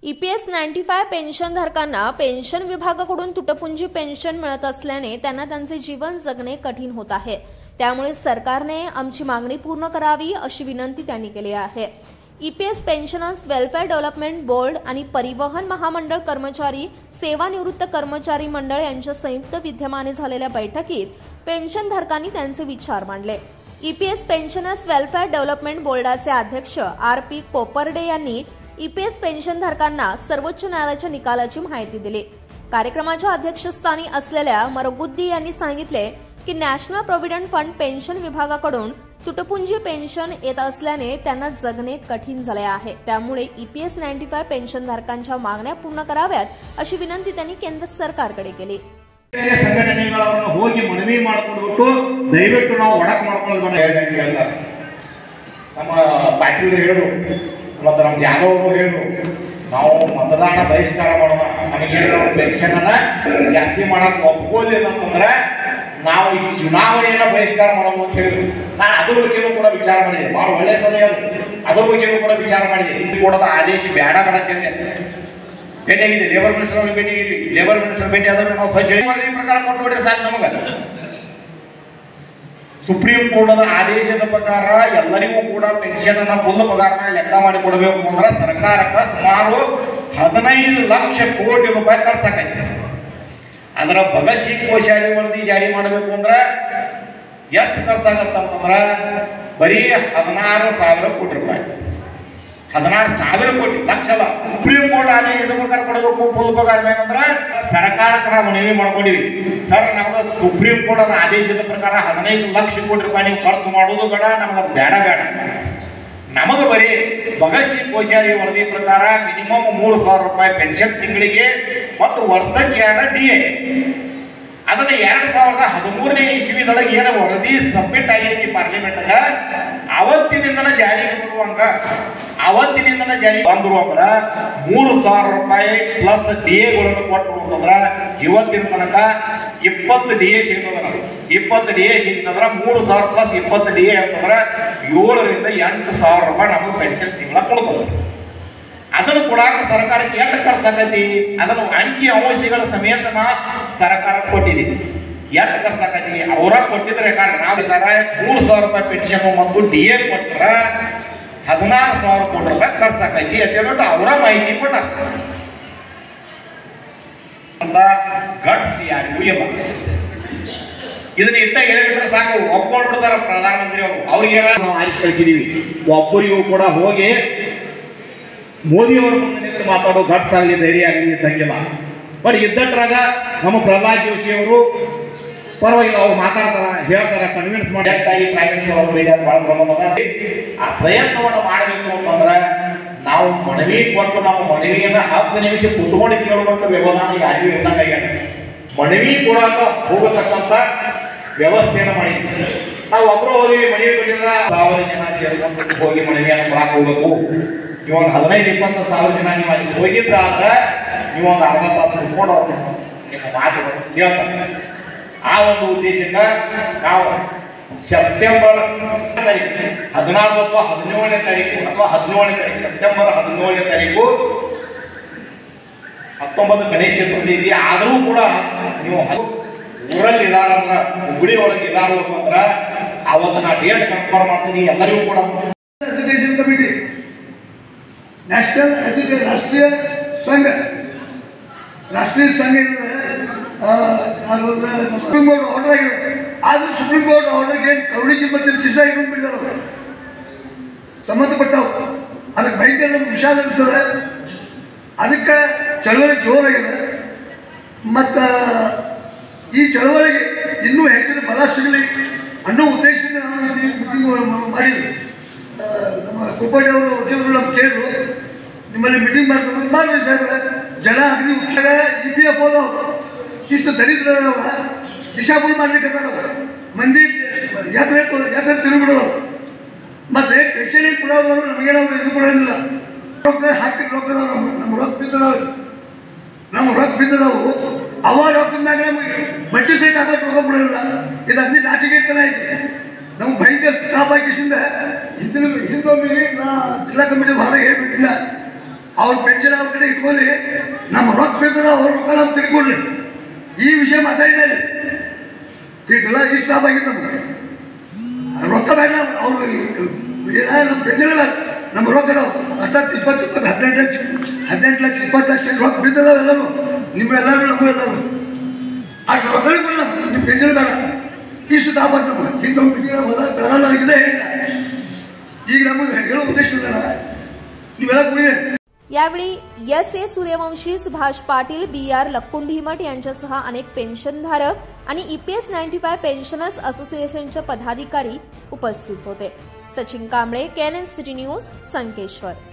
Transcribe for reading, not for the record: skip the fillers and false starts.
EPS 95 पेन्शनधारकांना pension विभागाकडून तुटपुंजी pension मिळत असल्याने त्यांना त्यांचे जीवन जगणे कठीण होत आहे। त्यामुळे सरकारने आमची मागणी पूर्ण करावी अशी विनंती त्यांनी केली आहे। EPS pensioners welfare development board आणि परिवहन महामंडळ कर्मचारी सेवानिवृत्त कर्मचारी मंडळ यांच्या संयुक्त विद्यमाने झालेल्या बैठकीत पेन्शनधारकांनी त्यांचे विचार मांडले। EPS पेन्शनर्स वेलफेअर डेव्हलपमेंट बोर्डाचे अध्यक्ष RP कोपर्डे यांनी EPS पेन्शनधारकांना सर्वोच्च न्यायालयाच्या निकालाची माहिती दिली। कार्यक्रमाच्या अध्यक्षस्थानी असलेल्या मरगुद्दी यांनी सांगितले की नॅशनल प्रॉव्हिडंट फंड पेन्शन विभागाकडून तुटपुंजी पेन्शन येत असल्याने त्यांना जगणे कठीण झाले आहे। त्यामुळे EPS 95 पेन्शनधारकांच्या मागण्या पूर्ण कराव्यात अशी विनंती त्यांनी केंद्र सरकारकडे केली। ಸಂಘಟನೆಗಳನ್ನು ಹೋಗಿ ಮನವಿ ಮಾಡಿಕೊಂಡು ದಯವಿಟ್ಟು ನಾವು ಒಡಕ್ ಮಾಡ್ಕೊಳ್ಳೋದು ಬೇಡ ಹೇಳ್ತಾರೆ। ನಮ್ಮ ಪಾಟೀಲ್ ಹೇಳಿದ್ರು ಮತ್ತು ನಮ್ಮ ಯಾದವ್ ಅವರು ಹೇಳಿದ್ರು ನಾವು ಮತದಾನ ಬಹಿಷ್ಕಾರ ಮಾಡೋಣ, ನಮಗೆ ಪೆನ್ಷನ್ ಅನ್ನ ಜಾಸ್ತಿ ಮಾಡಕ್ಕೆ ಒಪ್ಕೊಳ್ಳಿಲ್ಲ ಅಂತಂದ್ರೆ ನಾವು ಈ ಚುನಾವಣೆಯನ್ನ ಬಹಿಷ್ಕಾರ ಮಾಡೋದು ಅಂತ ಹೇಳಿದ್ರು। ನಾನು ಅದ್ರ ಬಗ್ಗೆನೂ ಕೂಡ ವಿಚಾರ ಮಾಡಿದೆ, ಭಾಳ ಒಳ್ಳೆಯ ಸಲಹೆ ಅದು, ಅದ್ರ ಬಗ್ಗೆನೂ ಕೂಡ ವಿಚಾರ ಮಾಡಿದೆ। ಕೊಡೋದ ಆದೇಶ ಬೇಡ ಬೇಡ ಅಂತ ಹೇಳಿದೆ। ಭೇಟಿಯಾಗಿದೆ ಲೇಬರ್ ಮಿನಿಸ್ಟರ್ ಅವ್ರಿಗೆ ಭೇಟಿಯಾಗಿದ್ವಿ, ಲೇಬರ್ ಮಿನಿಸ್ಟರ್ ಭೇಟಿ ಆದ್ರೆ ನಾವು ಸ್ವಚ್ಛ ಈ ಪ್ರಕಾರ ಕೊಟ್ಟು ಬಿಡ್ರಿ ಸಾಕು ನಮಗೆ। ಸುಪ್ರೀಂ ಕೋರ್ಟ್ ಆದೇಶದ ಪ್ರಕಾರ ಎಲ್ಲರಿಗೂ ಕೂಡ ಪೆನ್ಷನ್ ಅನ್ನ ಫುಲ್ ಪಗಾರನ ಲೆಕ್ಕ ಮಾಡಿ ಕೊಡಬೇಕು ಅಂದ್ರೆ ಸರ್ಕಾರಕ್ಕೆ ಸುಮಾರು 15 ಲಕ್ಷ ಕೋಟಿ ರೂಪಾಯಿ ಖರ್ಚಾಗೈತೆ। ಅದರ ಭಗತ್ ಸಿಂಗ್ ಕೋಶಾರಿ ವರದಿ ಜಾರಿ ಮಾಡಬೇಕು ಅಂದ್ರೆ ಎಷ್ಟು ಖರ್ಚಾಗತ್ತಂತಂದ್ರೆ ಬರೀ 16,000 ಕೋಟಿ ರೂಪಾಯಿ, 16,000 ಕೋಟಿ ಲಕ್ಷ ಅಲ್ಲ। ಸುಪ್ರೀಂ ಕೋರ್ಟ್ ಆದೇಶದ ಪ್ರಕಾರ ಕೊಡಬೇಕು ಫುಲ್ ಪಗಾರ ಬೇಕಂದ್ರೆ ಸರ್ಕಾರಕ್ಕೆ ನಾವು ಮನವಿ ಮಾಡ್ಕೊಂಡಿವಿ, ಸರ್ ನಮ್ಗೆ ಸುಪ್ರೀಂ ಕೋರ್ಟ್ ಆದೇಶದ ಪ್ರಕಾರ 15 ಲಕ್ಷ ಕೋಟಿ ರೂಪಾಯಿ ನೀವು ಖರ್ಚು ಮಾಡೋದು ಬೇಡ, ನಮ್ಗೆ ಬೇಡ ಬೇಡ, ನಮಗೆ ಬರೀ ಭಗತ್ ಸಿಂಗ್ ಕೋಶಾರಿ ವರದಿ ಪ್ರಕಾರ ಮಿನಿಮಮ್ 3,000 ರೂಪಾಯಿ ಪೆನ್ಷನ್ ತಿಂಗಳಿಗೆ ಮತ್ತು ವರ್ಷಕ್ಕೆ 2 DA। ಅದನ್ನ 2013ನೇ ಇಸ್ವಿದೊಳಗೆ ಏನು ವರದಿ ಸಬ್ಮಿಟ್ ಆಗೈತಿ ಪಾರ್ಲಿಮೆಂಟ್ಗ ಅವತ್ತಿನಿಂದನೇ ಜಾರಿಗೆ ಬರುವಂಗ ಅವತ್ತಿನಿಂದನೇ ಜಾರಿ ಬಂದ್ರು ಅಂದ್ರೆ 3,000 ರೂಪಾಯಿ ಪ್ಲಸ್ DAಗಳನ್ನು ಕೊಟ್ಟರು ಅಂತಂದ್ರೆ ಇವತ್ತಿನ ತನಕ 20 DA ಸಿಗ್ತದ। 20 DA ಸಿಗ್ತಂದ್ರೆ 3,000 ಪ್ಲಸ್ 20 DA ಅಂತಂದ್ರೆ 7,000 ರಿಂದ 8,000 ರೂಪಾಯಿ ನಮಗೆ ಪೆನ್ಷನ್ ತಿಂಗಳ ಕೊಡ್ತದೆ। ಅದನ್ನು ಕೊಡಾಕ ಸರ್ಕಾರಕ್ಕೆ ಎಷ್ಟು ಖರ್ಚಾಗೈತಿ ಅದನ್ನು ಅಂಕಿ ಅಂಶಗಳ ಸಮೇತ ಸರ್ಕಾರ ಕೊಟ್ಟಿದ್ದೀವಿ, ಎಷ್ಟು ಖರ್ಚಾಗೈತಿ ಅವರ ಕೊಟ್ಟಿದ್ರೆ ನಾವು 3,000 ರೂಪಾಯಿ ಪೆನ್ಷನ್ ಮತ್ತು DA ಕೊಟ್ಟರೆ 16,000 ಕೋಟಿ ರೂಪಾಯಿ ಖರ್ಚಾಗೈತಿ ಅಂತ ಹೇಳ್ಬಿಟ್ಟು ಅವರ ಮಾಹಿತಿ ಕೊಟ್ಟ ಅಂತ ಗಟ್ಸ್ ಯಾರಿಗೂ ಇಲ್ಲ। ಇದನ್ನ ಇಟ್ಟ ಹೇಳಿಬಿಟ್ರೆ ಸಾಕು ಒಪ್ಕೊಂಡ್ಬಿಡ್ತಾರ ಪ್ರಧಾನಮಂತ್ರಿ ಅವರು, ಅವ್ರಿಗೆ ನಾವು ಆಯ್ಕೆ ಕಳಿಸಿದೀವಿ। ಒಬ್ಬರಿಗೂ ಕೂಡ ಹೋಗಿ ಮೋದಿ ಅವರ ಮುಂದೆ ನಿಂತು ಮಾತಾಡೋ ಗಟ್ಸ್ ಆಗಲಿ ಧೈರ್ಯ ಆಗಲಿ ಇದ್ದಂಗಿಲ್ಲ। ಬಟ್ ಇದ್ದಟ್ರಾಗ ನಮ್ಮ ಪ್ರಹ್ಲಾದ್ ಜೋಶಿ ಅವರು ಪರವಾಗಿಲ್ಲ, ಅವ್ರು ಮಾತಾಡ್ತಾರ ಹೇಳ್ತಾರ, ಕನ್ವಿನ್ಸ್ ಮಾಡಿ ಆಗಿ ಪ್ರೈವೇಟ್ ಆ ಪ್ರಯತ್ನವನ್ನು ಮಾಡಬೇಕು ಅಂತಂದ್ರೆ ನಾವು ಮನವಿ ಕೊಟ್ಟು ನಮ್ಮ ಮನವಿಯನ್ನು 10 ನಿಮಿಷ ಕುತ್ಕೊಂಡು ಕೇಳುವಂತ ವ್ಯವಧಾನ ಯಾರಿಗೂ ಇದ್ದಂಗಾಗ್ಯಾರ। ಮನವಿ ಕೊಡಾಕ ಹೋಗತಕ್ಕಂಥ ವ್ಯವಸ್ಥೆಯನ್ನು ಮಾಡಿದ್ವಿ ನಾವು। ಒಬ್ಬರು ಹೋದಿವಿ ಮನವಿ ಕೊಟ್ಟಿದ್ರೆ 1,000 ಜನ ಸೇರ್ಕೊಂಡು ಹೋಗಿ ಮನವಿಯನ್ನು ಕೊಡಾಕ ಹೋಗ್ಬೇಕು। ನೀವೊಂದು 15-20 ಸಾವಿರ ಜನ ನೀವು ಅಲ್ಲಿ ಹೋಗಿದ್ದಾದ್ರೆ ನೀವೊಂದು ಅರ್ಧ ತಾಸು ಕುತ್ಕೊಂಡು ನಿಮ್ಮ ಮಾತು ಹೇಳ್ತಾರೆ। ಆ ಒಂದು ಉದ್ದೇಶಕ್ಕೆ ನಾವು ಸೆಪ್ಟೆಂಬರ್ 16 ಅಥವಾ 17ನೇ ತಾರೀಕು ಅಥವಾ 17ನೇ ತಾರೀಕು ಸೆಪ್ಟೆಂಬರ್ 17ನೇ ತಾರೀಕು 19 ಗಣೇಶ ಚತುರ್ಥಿ ಇದೆ, ಆದರೂ ಕೂಡ ನೀವು ಊರಲ್ಲಿ ಇದಾರಂದ್ರೆ ಹುಬ್ಬಳ್ಳಿ ಒಳಗೆ ಇದಾರು ಅಂದ್ರೆ ಅವತ್ತು ನಾ ಡೇಟ್ ಕನ್ಫರ್ಮ್ ಮಾಡ್ತೀನಿ ಎಲ್ಲರಿಗೂ ಕೂಡ। एजुकेशन कमिटी नेशनल एजुकेशन राष्ट्रीय संघ सुप्रीम कोर्ट ऑर्डर आಗಿದೆ। ಆದರೂ ಸುಪ್ರೀಂ ಕೋರ್ಟ್ ಆರ್ಡರ್ಗೆ ಕರುಣೆ ಕಿಮ್ಮತ್ತಿನ ಕಿಸ ಇಟ್ಕೊಂಡು ಬಿಟ್ಟಿದ್ದಾರೆ ಸಂಬಂಧಪಟ್ಟವು। ಅದಕ್ಕೆ ಭಯಂಕರ ನಮ್ಗೆ ವಿಷಾದ ಅನಿಸ್ತದೆ। ಅದಕ್ಕೆ ಚಳವಳಿ ಜೋರಾಗಿದೆ ಮತ್ತು ಈ ಚಳವಳಿಗೆ ಇನ್ನೂ ಹೆಚ್ಚಿನ ಬಲ ಸಿಗಲಿ ಅನ್ನೋ ಉದ್ದೇಶದಿಂದ ನಾವು ಮೀಟಿಂಗ್ ಮಾಡಿದ್ವಿ। ನಮ್ಮ ಕೋಪಡಿ ಅವರು ವಕೀಲರು ನಮ್ಗೆ ಕೇಳಿದ್ರು, ನಿಮ್ಮಲ್ಲಿ ಮೀಟಿಂಗ್ ಮಾಡ್ತಾರೆ ಮಾಡ್ರಿ ಸಾಹೇಬ್ರೆ, ಜನ ಅಗದಿ ಉತ್ಸಾಹ EPF ಹೋದವ್ರು ಇಷ್ಟು ದರಿದ್ರವ್ರ ದಿಶಾಫುಲ್ ಮಾಡ್ಲಿಕ್ಕೆ ಮಂದಿ ಯಾತ್ರೆ ತಿರುಗಿಬಿಡೋರು ಮತ್ತು ಪೆನ್ಷನಿಗೆ ಕೊಡೋರು ನಮಗೇನಾದ್ರು ಇದು ಕೊಡೋದಿಲ್ಲ। ರೊಕ್ಕ ಹಾಕಿ ರೊಕ್ಕದವು ನಮ್ಮ ರೊಕ್ಕ ಬಿದ್ದದವು ಅವ ರೊಕ್ಕದ ಮ್ಯಾಗ ನಮಗೆ ಬಡ್ಡಿ ಸಹಿತ ಹಾಕಕ್ಕೆ ರೊಕ್ಕ ಕೊಡೋದಿಲ್ಲ। ಇದು ಅತಿ ನಾಚಿಕೆತನ ಐತೆ ನಮ್ಗೆ ಭಯಂಕರ ತಾಪಾಕಿಸಿಂದ ಹಿಂದೊಮ್ಮೆ ನಾ ಜಿಲ್ಲಾ ಕಮಿಟಿ ಭಾಳ ಹೇಳ್ಬಿಟ್ಟಿಲ್ಲ। ಅವ್ರ ಪೆನ್ಷನ್ ಅವ್ರ ಕಡೆ ಇಟ್ಕೊಳ್ಳಿ, ನಮ್ಮ ರೊಕ್ಕ ಬೀಳ್ತದ ಅವ್ರ ರೊಕ್ಕ ನಾವು ತಿಳ್ಕೊಳ್ಳಿ. ಈ ವಿಷಯ ಮಾತಾಡಿಲ್ಲ ತಿಳ್ಸಲ್ಲ. ಇಷ್ಟು ಲಾಭ ಆಗಿತ್ತು ನಮ್ಗೆ. ರೊಕ್ಕ ಬೇಡ, ಅವ್ರು ಏನಾದ್ರು ಪೆನ್ಷನ್ ಬೇಡ, ನಮ್ಮ ರೊಕ್ಕ ಅದಾವ 10, 20, 15 ಲಕ್ಷ 18 ಲಕ್ಷ 20 ಲಕ್ಷ ರೊಕ್ಕ ಬಿದ್ದದಾವ ಎಲ್ಲರೂ, ನಿಮ್ಮೆಲ್ಲರೂ ನಮ್ಮ ಎಲ್ಲರೂ. ಆ ರೊಕ್ಕನೇ ಕೊಡಲ್ಲ, ನಿಮ್ಮ ಪೆನ್ಷನ್ ಬೇಡ. ಇಷ್ಟು ಲಾಭ ಅಂತ ಹಿಂದೆ ಇದೆ ಹೇಳಿಲ್ಲ. ಈಗ ನಮಗೆ ಹೇಳೋ ಉದ್ದೇಶ ನೀವೆಲ್ಲ ಕುಡಿಯಿರಿ. यावेळी एस.ए. सूर्यवंशी, सुभाष पाटील, बी.आर. लक्कुंडीमठ यांच्यासह अनेक पेन्शनधारक आणि EPS 95 पेन्शनर्स असोसिएशनचे पदाधिकारी उपस्थित होते. Sachin Kamble, KNN city news, Sankeshwar.